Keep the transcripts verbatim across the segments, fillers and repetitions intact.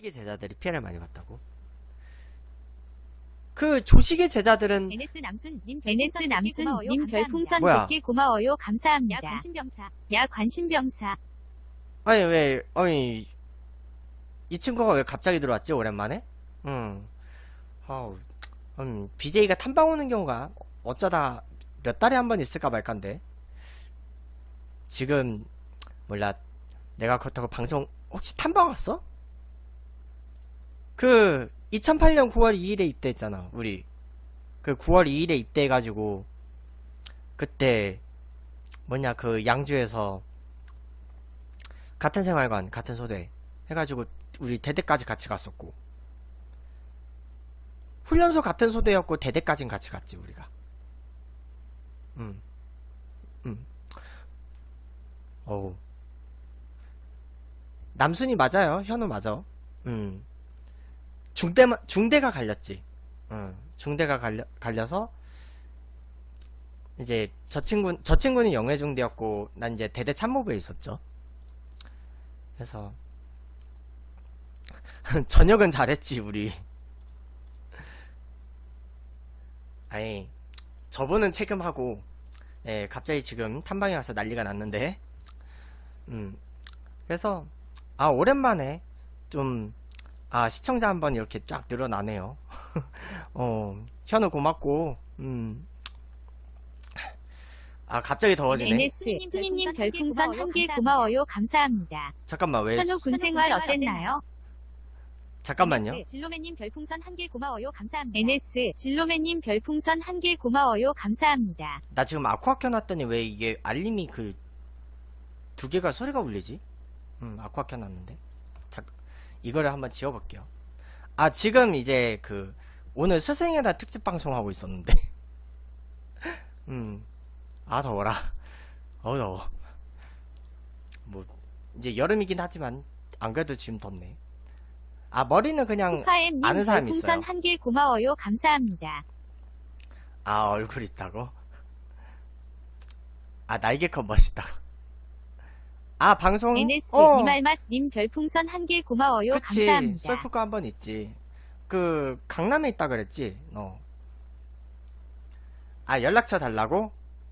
조식의 제자들이 피해를 많이 봤다고? 그 조식의 제자들은 에스에스 남순님 에스에스 남순님 별풍선 뭐야? 백 개 고마워요. 감사합니다. 야 관심병사. 야 관심병사. 아니 왜 아니 이 친구가 왜 갑자기 들어왔지 오랜만에? 음, 아우, 음 비제이가 탐방 오는 경우가 어쩌다 몇 달에 한 번 있을까 말까인데 지금 몰라. 내가 그렇다고 방송 혹시 탐방 왔어? 그 이천팔 년 구월 이일에 입대했잖아 우리. 그 구월 이일에 입대해가지고 그때 뭐냐 그 양주에서 같은 생활관 같은 소대 해가지고 우리 대대까지 같이 갔었고, 훈련소 같은 소대였고 대대까진 같이 갔지 우리가. 음, 음. 어우. 남순이 맞아요. 현우 맞아. 음. 중대, 중대가 갈렸지. 응. 중대가 갈려, 갈려서, 이제, 저 친구, 저 친구는 영해중대였고, 난 이제 대대 참모부에 있었죠. 그래서, 저녁은 잘했지, 우리. 아니, 저분은 체금하고, 예, 갑자기 지금 탐방에 와서 난리가 났는데, 음. 그래서, 아, 오랜만에, 좀, 아, 시청자 한번 이렇게 쫙 늘어나네요. 어, 현우 고맙고, 음. 아, 갑자기 더워지네. 에스에스 순이님 별풍선 한 개 고마워요. 감사합니다. 잠깐만, 왜? 현우 군생활 어땠나요? 잠깐만요. 에스에스 진로맨님 별풍선 한 개 고마워요. 감사합니다. 에스에스 진로맨님 별풍선 한 개 고마워요. 감사합니다. 나 지금 아쿠아 켜놨더니 왜 이게 알림이 그, 두 개가 소리가 울리지? 음, 아쿠아 켜놨는데. 자, 이거를 한번 지워볼게요. 아, 지금 이제 그 오늘 스승의 날 특집 방송하고 있었는데 음, 아 더워라. 어 더워. 뭐 이제 여름이긴 하지만 안 그래도 지금 덥네. 아, 머리는 그냥 아는 사람이 있어요. 별풍선 한 개 고마워요. 감사합니다. 아, 얼굴 있다고? 아, 날개컷 멋있다고. 아, 방송? 에스에스 어. 이말맛님 별풍선 한 개 고마워요. 그치. 감사합니다. 썰프거 한 번 있지. 그 강남에 있다 그랬지 너. 아, 연락처 달라고?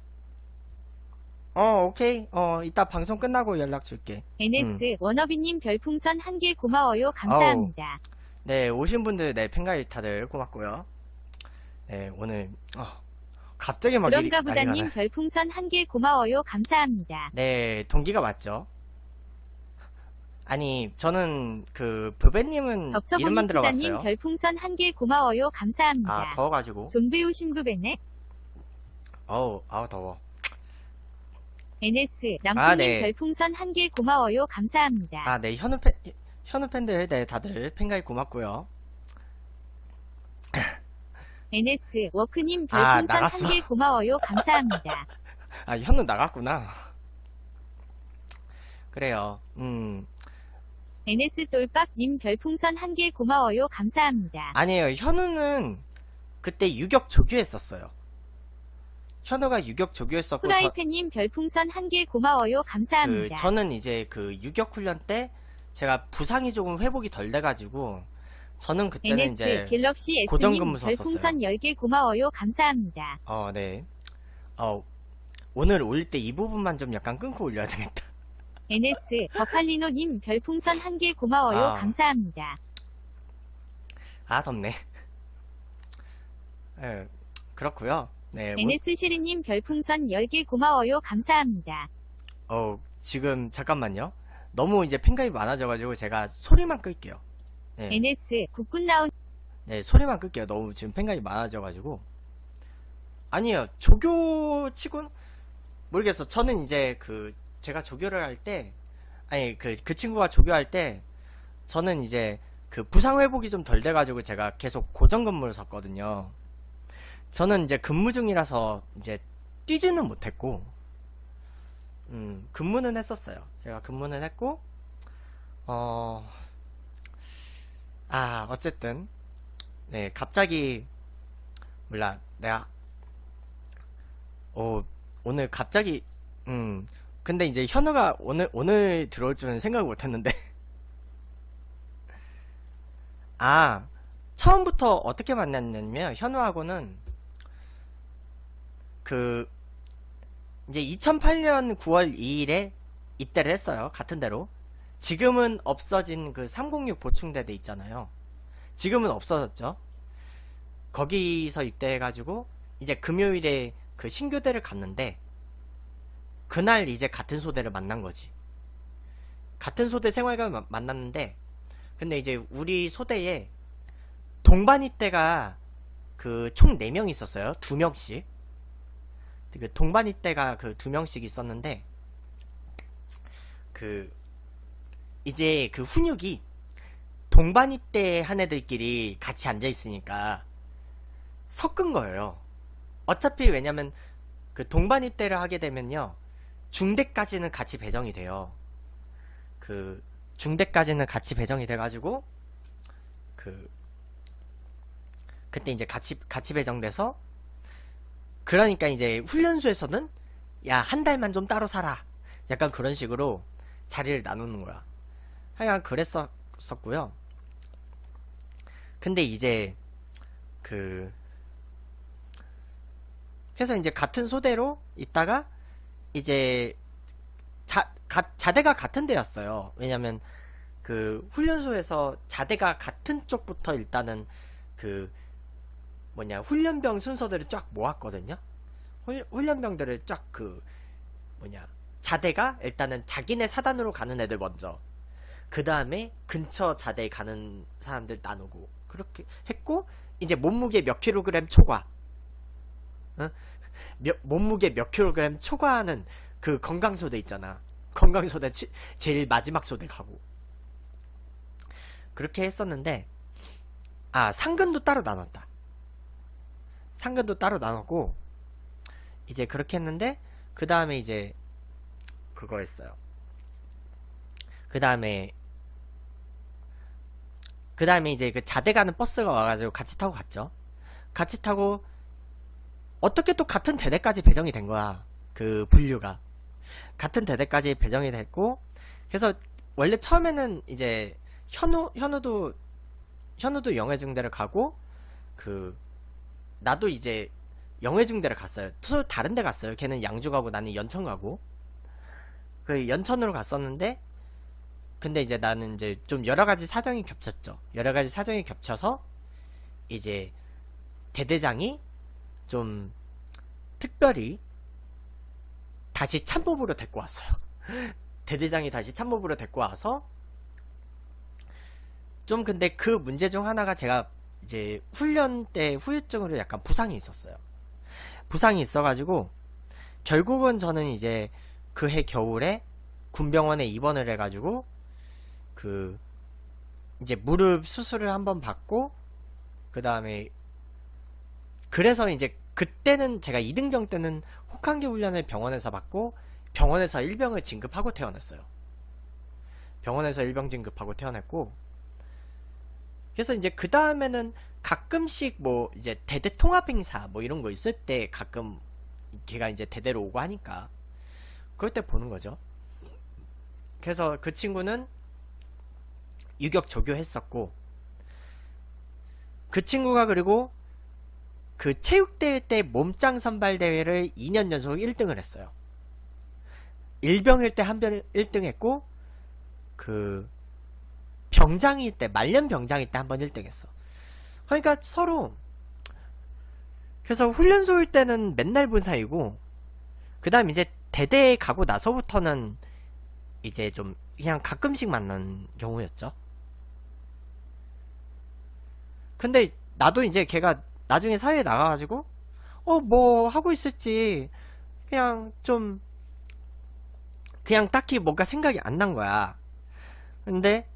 어, 오케이. 어, 이따 방송 끝나고 연락 줄게. 에스에스 음. 워너비님 별풍선 한 개 고마워요. 감사합니다. 어우. 네, 오신 분들, 네, 팬가입 다들 고맙고요. 네, 오늘 어, 갑자기 막 그런가 일이 보다님 난리가 나. 별풍선 한 개 고마워요. 감사합니다. 네, 동기가 맞죠. 아니, 저는 그 부배님은 이름만 덕처보니 들어봤어요. 치자님 별풍선 한 개 고마워요. 감사합니다. 아, 더워가지고. 존배우 신부배네. 어우, 아우 더워. 에스에스 남편님 아, 네. 별풍선 한 개 고마워요. 감사합니다. 아, 네, 현우 팬, 현우 팬들, 네, 다들 팬가입 고맙고요. 에스에스 워크님 아, 별풍선 나갔어. 한 개 고마워요. 감사합니다. 아, 현우 나갔구나. 그래요. 음, 에스에스 똘빡님 별풍선 한 개 고마워요. 감사합니다. 아니에요. 현우는 그때 유격 조교했었어요. 현우가 유격 조교했었고, 저, 프라이팬님 별풍선 한 개 고마워요. 그, 감사합니다. 저는 이제 그 유격 훈련 때 제가 부상이 조금 회복이 덜 돼가지고, 저는 그때는 에스에스 이제 갤럭시 고정 S님 근무 썼었어요. 별풍선 열 개 고마워요. 감사합니다. 어, 네. 어, 오늘 올릴 때 이 부분만 좀 약간 끊고 올려야 되겠다. 에스에스 버칼리노님 별풍선 한 개 고마워요. 아. 감사합니다. 아, 덥네. 예, 그렇구요. 네, 뭐, 에스에스 시리님 별풍선 열 개 고마워요. 감사합니다. 어, 지금 잠깐만요. 너무 이제 팬가입이 많아져가지고 제가 소리만 끌게요. 네, 에스에스 국군나온 네, 소리만 끌게요. 너무 지금 팬가입이 많아져가지고. 아니에요. 조교 치곤 모르겠어. 저는 이제 그 제가 조교를 할 때, 아니 그 그 친구가 조교할 때, 저는 이제 그 부상 회복이 좀 덜 돼가지고 제가 계속 고정 근무를 섰거든요. 저는 이제 근무 중이라서 이제 뛰지는 못했고, 음, 근무는 했었어요. 제가 근무는 했고, 어, 아, 어쨌든, 네, 갑자기, 몰라, 내가, 어, 오늘 갑자기, 음, 근데 이제 현우가 오늘, 오늘 들어올 줄은 생각을 못 했는데, 아, 처음부터 어떻게 만났냐면, 현우하고는, 그, 이제 이천팔 년 구월 이일에 입대를 했어요. 같은 데로. 지금은 없어진 그 삼공육 보충대대 있잖아요. 지금은 없어졌죠. 거기서 입대해가지고, 이제 금요일에 그 신교대를 갔는데, 그날 이제 같은 소대를 만난 거지. 같은 소대 생활관 만났는데, 근데 이제 우리 소대에 동반 입대가 그 총 네 명 있었어요. 두 명씩. 그 동반 입대가 그 두 명씩 있었는데, 그 이제 그 훈육이 동반 입대한 애들끼리 같이 앉아 있으니까 섞은 거예요. 어차피 왜냐면 그 동반 입대를 하게 되면요, 중대까지는 같이 배정이 돼요. 그 중대까지는 같이 배정이 돼가지고 그 그때 이제 같이 같이 배정돼서, 그러니까 이제 훈련소에서는 야, 한 달만 좀 따로 살아, 약간 그런 식으로 자리를 나누는 거야. 하여간 그랬었고요. 근데 이제 그 그래서 이제 같은 소대로 있다가 이제 자, 가, 자대가 같은 데였어요. 왜냐면 그 훈련소에서 자대가 같은 쪽부터 일단은 그 뭐냐 훈련병 순서들을 쫙 모았거든요. 훈, 훈련병들을 쫙 그 뭐냐 자대가 일단은 자기네 사단으로 가는 애들 먼저, 그 다음에 근처 자대에 가는 사람들 나누고 그렇게 했고, 이제 몸무게 몇 킬로그램 초과, 어? 몇, 몸무게 몇 킬로그램 초과하는 그 건강소대 있잖아. 건강소대 치, 제일 마지막 소대 가고 그렇게 했었는데, 아, 상근도 따로 나눴다. 상근도 따로 나눴고, 이제 그렇게 했는데, 그 다음에 이제 그거 했어요. 그 다음에 그 다음에 이제 그 자대 가는 버스가 와가지고 같이 타고 갔죠. 같이 타고 어떻게 또 같은 대대까지 배정이 된 거야. 그 분류가 같은 대대까지 배정이 됐고, 그래서 원래 처음에는 이제 현우 현우도 현우도 영해중대를 가고, 그 나도 이제 영해중대를 갔어요. 또 다른 데 갔어요. 걔는 양주 가고 나는 연천 가고, 그 연천으로 갔었는데, 근데 이제 나는 이제 좀 여러가지 사정이 겹쳤죠. 여러가지 사정이 겹쳐서 이제 대대장이 좀 특별히 다시 참모부로 데리고 왔어요. 대대장이 다시 참모부로 데리고 와서, 좀 근데 그 문제 중 하나가, 제가 이제 훈련 때 후유증으로 약간 부상이 있었어요. 부상이 있어가지고 결국은 저는 이제 그 해 겨울에 군병원에 입원을 해가지고 그 이제 무릎 수술을 한번 받고, 그 다음에 그래서 이제 그때는 제가 이등병 때는 혹한기 훈련을 병원에서 받고, 병원에서 일병을 진급하고 태어났어요. 병원에서 일병 진급하고 태어났고, 그래서 이제 그 다음에는 가끔씩 뭐 이제 대대 통합 행사 뭐 이런 거 있을 때 가끔 걔가 이제 대대로 오고 하니까 그럴 때 보는 거죠. 그래서 그 친구는 유격 조교했었고, 그 친구가 그리고 그 체육대회 때 몸짱 선발 대회를 이 년 연속 일 등을 했어요. 일병일 때 한 번 일 등 했고, 그 병장일 때, 말년 병장일 때 한 번 일 등 했어. 그러니까 서로, 그래서 훈련소일 때는 맨날 본 사이고, 그 다음 이제 대대에 가고 나서부터는 이제 좀 그냥 가끔씩 만난 경우였죠. 근데 나도 이제 걔가 나중에 사회에 나가가지고 어 뭐 하고 있을지 그냥 좀 그냥 딱히 뭔가 생각이 안 난 거야. 근데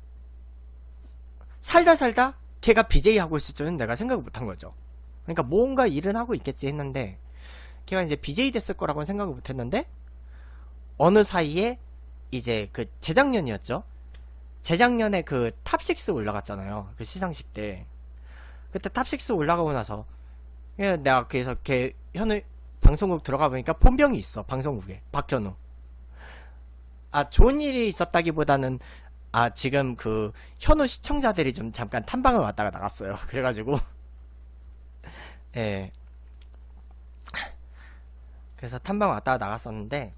살다 살다 걔가 비제이 하고 있을 줄은 내가 생각을 못한 거죠. 그러니까 뭔가 일은 하고 있겠지 했는데, 걔가 이제 비제이 됐을 거라고는 생각을 못했는데, 어느 사이에 이제 그 재작년이었죠. 재작년에 그 탑식스 올라갔잖아요. 그 시상식 때. 그때 탑식스 올라가고 나서 내가 그래서 걔 현우 방송국 들어가 보니까 본병이 있어. 방송국에 박현우. 아, 좋은 일이 있었다기보다는 아, 지금 그 현우 시청자들이 좀 잠깐 탐방을 왔다가 나갔어요. 그래가지고 예. 그래서 탐방 왔다가 나갔었는데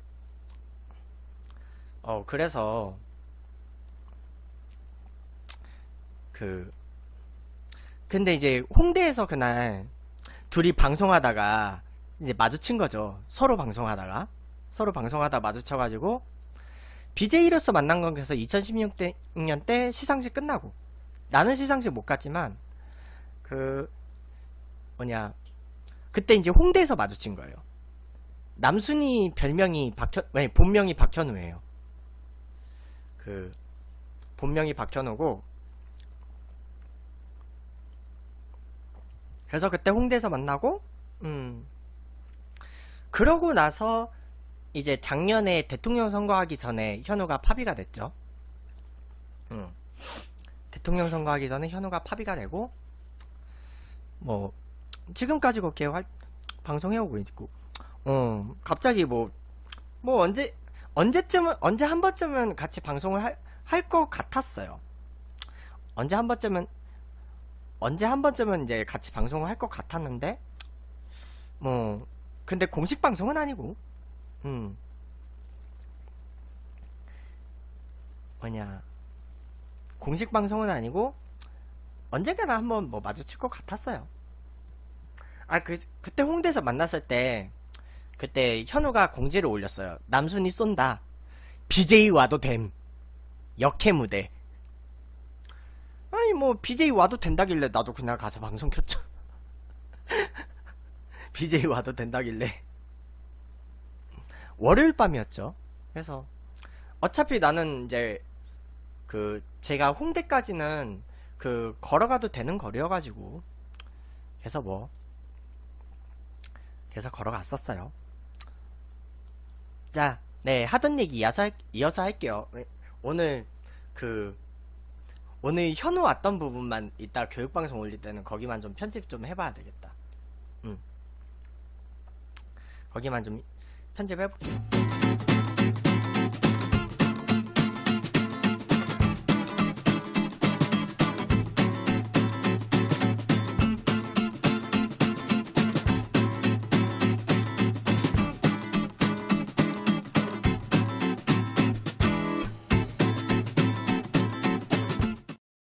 어 그래서 그 근데 이제 홍대에서 그날 둘이 방송하다가 이제 마주친 거죠. 서로 방송하다가 서로 방송하다 마주쳐가지고 비제이로서 만난 건 그래서 이천십육 년 때 시상식 끝나고 나는 시상식 못 갔지만 그 뭐냐 그때 이제 홍대에서 마주친 거예요. 남순이 별명이 박현 아니 본명이 박현우예요. 그 본명이 박현우고 그래서 그때 홍대에서 만나고 음 그러고 나서 이제 작년에 대통령 선거하기 전에 현우가 파비가 됐죠. 음. 대통령 선거하기 전에 현우가 파비가 되고 뭐 지금까지 그렇게 활, 방송해오고 있고 어 갑자기 뭐 뭐 언제 언제쯤은 언제 한 번쯤은 같이 방송을 할 할 것 같았어요. 언제 한 번쯤은 언제 한 번쯤은 이제 같이 방송을 할 것 같았는데 뭐 근데 공식 방송은 아니고 음 뭐냐 공식 방송은 아니고 언젠가나 한번 뭐 마주칠 것 같았어요. 아 그 그때 홍대에서 만났을 때 그때 현우가 공지를 올렸어요. 남순이 쏜다. 비제이 와도 됨. 역해 무대. 아니 뭐 비제이 와도 된다길래 나도 그냥 가서 방송 켰죠. 비제이 와도 된다길래 월요일 밤이었죠. 그래서 어차피 나는 이제 그 제가 홍대까지는 그 걸어가도 되는 거리여가지고 그래서 뭐 그래서 걸어갔었어요. 자, 네 하던 얘기 이어서, 할, 이어서 할게요. 오늘 그 오늘 현우 왔던 부분만 이따 교육방송 올릴 때는 거기만 좀 편집 좀 해봐야 되겠다. 음. 거기만 좀 편집해볼게요.